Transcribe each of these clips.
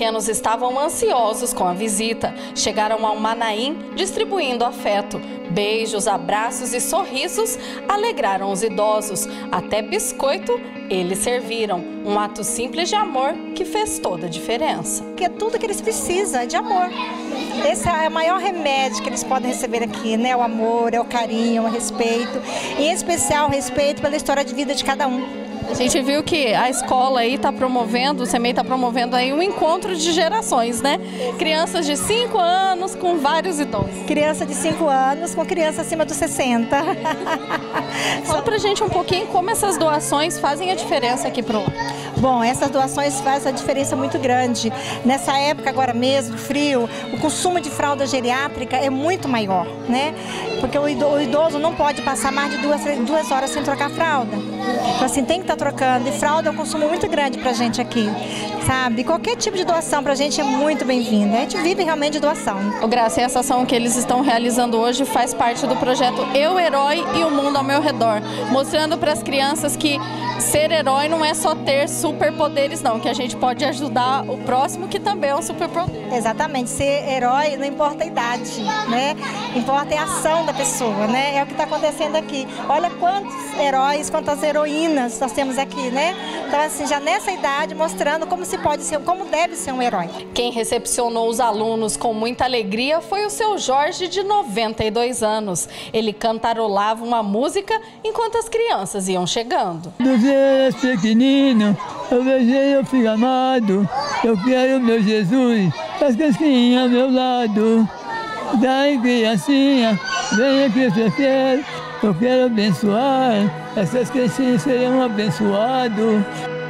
pequenos estavam ansiosos com a visita. Chegaram ao Manaim distribuindo afeto. Beijos, abraços e sorrisos alegraram os idosos. Até biscoito eles serviram. Um ato simples de amor que fez toda a diferença. Porque é tudo que eles precisam, é de amor. Esse é o maior remédio que eles podem receber aqui, né? O amor, é o carinho, o respeito. E em especial o respeito pela história de vida de cada um. A gente viu que a escola aí está promovendo, o CEMEI está promovendo aí um encontro de gerações, né? Crianças de 5 anos com vários idosos. Criança de 5 anos com criança acima dos 60. Fala pra gente um pouquinho como essas doações fazem a diferença aqui pro lar. Bom, essas doações fazem a diferença muito grande. Nessa época agora mesmo, frio, o consumo de fralda geriátrica é muito maior, né? Porque o idoso não pode passar mais de 2 horas sem trocar fralda. Então assim, tem que estar trocando. E fralda é um consumo muito grande pra gente aqui, sabe? Qualquer tipo de doação pra gente é muito bem-vinda. A gente vive realmente de doação. Ô Graça, e essa ação que eles estão realizando hoje faz parte do projeto Eu Herói e o Mundo ao Meu Redor, mostrando para as crianças que ser herói não é só ter superpoderes não, que a gente pode ajudar o próximo, que também é um superpoder. Exatamente, ser herói não importa a idade, né? Importa a ação da pessoa, né? É o que está acontecendo aqui. Olha quantos heróis, quantas heroínas nós temos aqui, né? Então assim, já nessa idade mostrando como se pode ser, como deve ser um herói. Quem recepcionou os alunos com muita alegria foi o seu Jorge, de 92 anos. Ele cantarolava uma música enquanto as crianças iam chegando. Deus pequenino, eu beijei o filho amado, eu quero meu Jesus, as criancinhas ao meu lado. Daí criancinha, vem aqui crescer, eu quero abençoar, essas criancinhas serão abençoadas.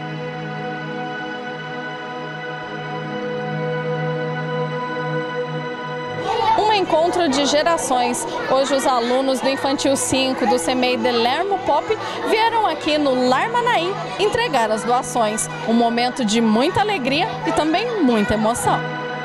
Encontro de gerações. Hoje os alunos do Infantil 5 do CEMEI de Lermo Pop vieram aqui no Lar Manaim entregar as doações. Um momento de muita alegria e também muita emoção.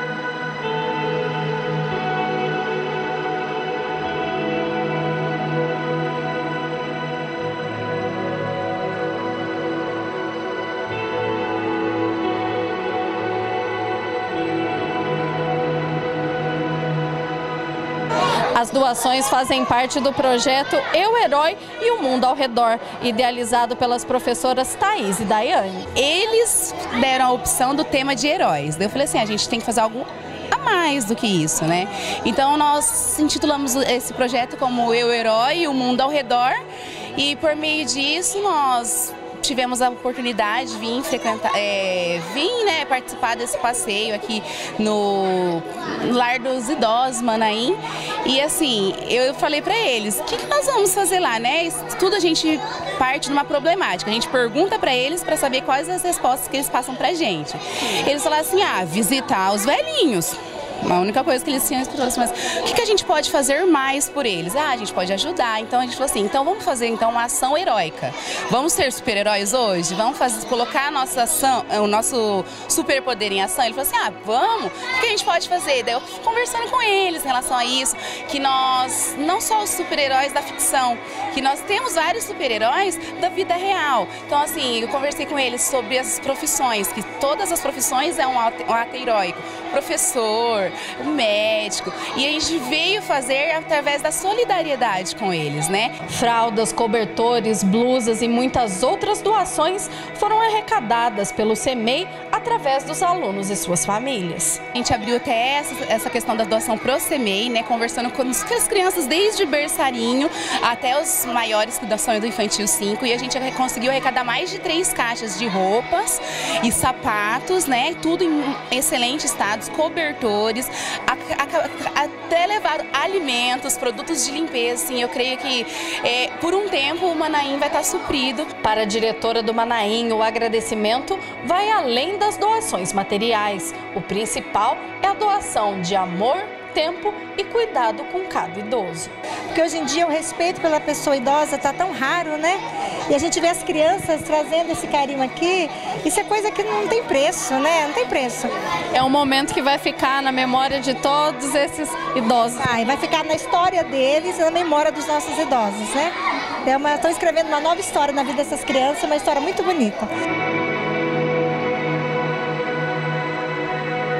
As doações fazem parte do projeto Eu Herói e o Mundo ao Redor, idealizado pelas professoras Thaís e Daiane. Eles deram a opção do tema de heróis. Eu falei assim, a gente tem que fazer algo a mais do que isso, né? Então nós intitulamos esse projeto como Eu Herói e o Mundo ao Redor, e por meio disso nós tivemos a oportunidade de vir participar desse passeio aqui no Lar dos Idosos Manaim. E assim, eu falei para eles, o que nós vamos fazer lá, né? Tudo a gente parte de uma problemática, a gente pergunta para eles para saber quais as respostas que eles passam pra gente. Eles falaram assim, visitar os velhinhos. A única coisa que eles tinham escutado assim, mas o que a gente pode fazer mais por eles? A gente pode ajudar. Então a gente falou assim, então vamos fazer então uma ação heróica. Vamos ser super-heróis hoje? Vamos colocar a nossa ação, o nosso superpoder em ação? Ele falou assim, vamos. O que a gente pode fazer? Daí eu conversando com eles em relação a isso, que nós, não só os super-heróis da ficção, que nós temos vários super-heróis da vida real. Então assim, eu conversei com eles sobre as profissões, que todas as profissões é um ato heróico. Professor, o médico, e a gente veio fazer através da solidariedade com eles, né? Fraldas, cobertores, blusas e muitas outras doações foram arrecadadas pelo CEMEI através dos alunos e suas famílias. A gente abriu até essa questão da doação pro CEMEI, né? Conversando com as crianças desde berçarinho até os maiores que são do Infantil 5, e a gente conseguiu arrecadar mais de 3 caixas de roupas e sapatos, né? Tudo em excelente estado, cobertores, até levar alimentos, produtos de limpeza. Assim, eu creio que por um tempo o Manaim vai estar suprido. Para a diretora do Manaim, o agradecimento vai além das doações materiais. O principal é a doação de amor, tempo e cuidado com cada idoso. Porque hoje em dia o respeito pela pessoa idosa está tão raro, né? E a gente vê as crianças trazendo esse carinho aqui, isso é coisa que não tem preço, né? Não tem preço. É um momento que vai ficar na memória de todos esses idosos. Vai ficar na história deles e na memória dos nossos idosos, né? Estão escrevendo uma nova história na vida dessas crianças, uma história muito bonita.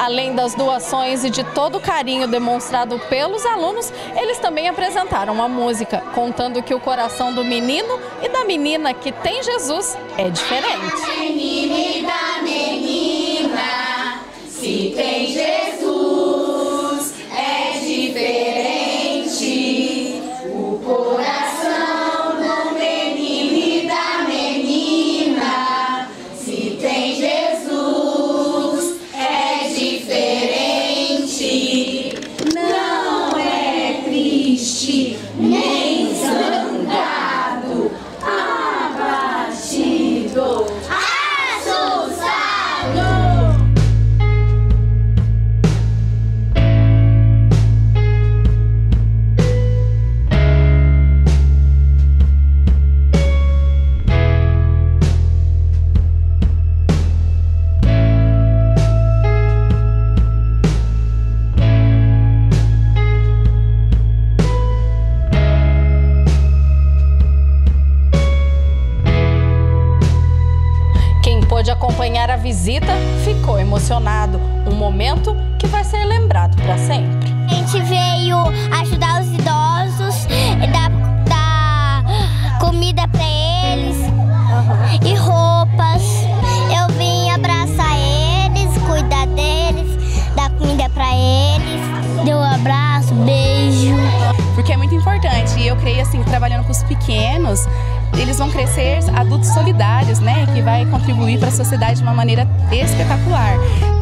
Além das doações e de todo o carinho demonstrado pelos alunos, eles também apresentaram uma música, contando que o coração do menino e da menina que tem Jesus é diferente. Menino e da menina, se tem Jesus, é diferente. O coração do menino e da menina, se tem Jesus, é diferente. Não é triste, nem zangado, abatido, assustado. Pôde acompanhar a visita, ficou emocionado. Um momento que vai ser lembrado para sempre. A gente veio ajudar os idosos, dar comida para eles e roupas. Eu vim abraçar eles, cuidar deles, dar comida para eles, deu um abraço, beijo. Porque é muito importante, e eu creio assim, trabalhando com os pequenos, eles vão crescer adultos solidários, né, que vai contribuir para a sociedade de uma maneira espetacular.